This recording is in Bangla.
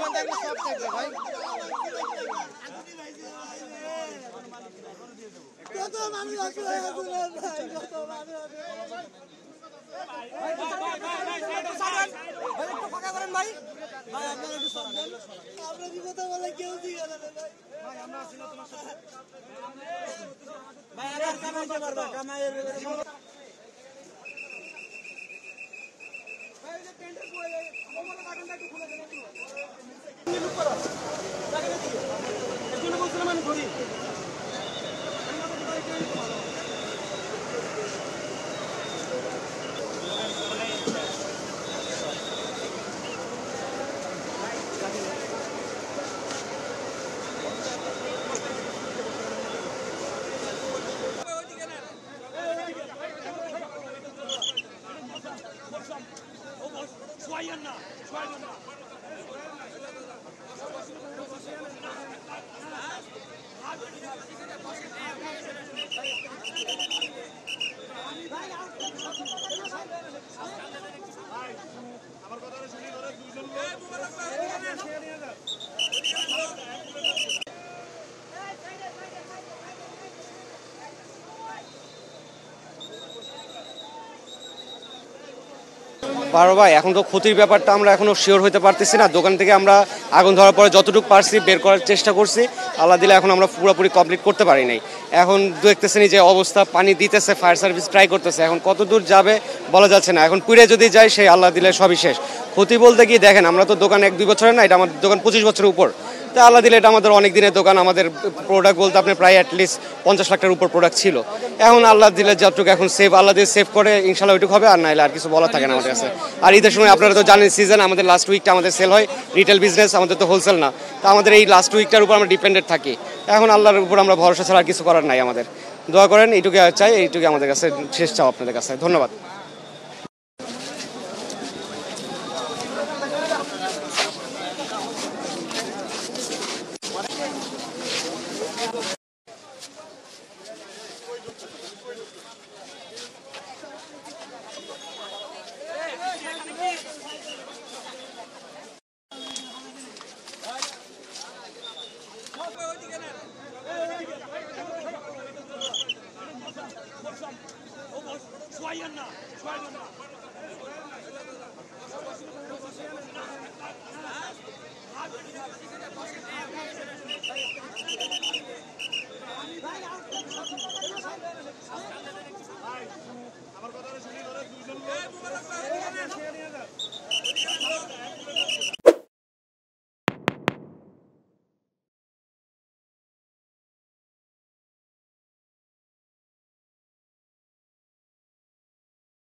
পারো ভাই, এখন তো ক্ষতির ব্যাপারটা আমরা এখনো শিওর হতে পারতেছি না। দোকান থেকে আমরা আগুন ধরার পরে যতটুকু পারছি বের করার চেষ্টা করছি, আল্লাহ দিলে এখন আমরা পুরোপুরি কমপ্লিট করতে পারি নাই। এখন দেখতেছেন যে অবস্থা, পানি দিতেছে, ফায়ার সার্ভিস ট্রাই করতেছে, এখন কত দূর যাবে বলা যাচ্ছে না। এখন পুড়ে যদি যায় সেই আল্লাহ দিলে সবই শেষ। ক্ষতি বলতে কি দেখেন, আমরা তো দোকান 1-2 বছরের না, এটা আমাদের দোকান 25 বছরের উপর। তো আল্লাহ দিলে এটা আমাদের অনেক দিনের দোকান। আমাদের প্রোডাক্ট বলতে আপনার প্রায় অ্যাটলিস্ট 50 লাখ টাকার উপর প্রোডাক্ট ছিল। এখন আল্লাহ দিলে যতটুকু এখন সেভ, আল্লাহ দিয়ে সেভ করে ইনশাল্লাহ ওইটুকু হবে, আর নাইলে আর কিছু বলা থাকে না আমাদের কাছে। আর ঈদের সময় আপনারা তো জানেন সিজন, আমাদের লাস্ট উইকটা আমাদের সেল হয়, রিটেল বিজনেস, আমাদের তো হোলসেল না। তো আমাদের এই লাস্ট উইকটার উপর আমরা ডিপেন্ডেন্ট থাকি। এখন আল্লাহর উপর আমরা ভরসা ছাড়া আর কিছু করার নাই আমাদের। দোয়া করেন, এইটুকু চাই, এইটুকু আমাদের কাছে শেষ চাও আপনাদের কাছে। ধন্যবাদ।